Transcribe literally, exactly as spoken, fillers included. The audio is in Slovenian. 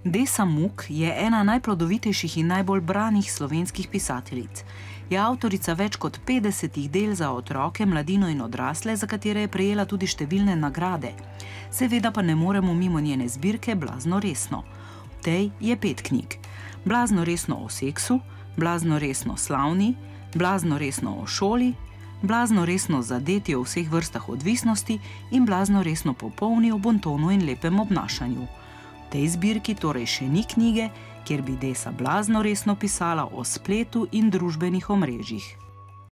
Desa Muck je ena najplodovitejših in najbolj branih slovenskih pisateljic. Je avtorica več kot petdesetih del za otroke, mladino in odrasle, za katere je prejela tudi številne nagrade. Seveda pa ne moremo mimo njene zbirke Blazno resno. V tej je pet knjig. Blazno resno o seksu, Blazno resno slavni, Blazno resno o šoli, Blazno resno zadeti o vseh vrstah odvisnosti in Blazno resno popolni o bontonu in lepem obnašanju. V tej zbirki torej še ni knjige, kjer bi Desa blazno resno pisala o spletu in družbenih omrežjih.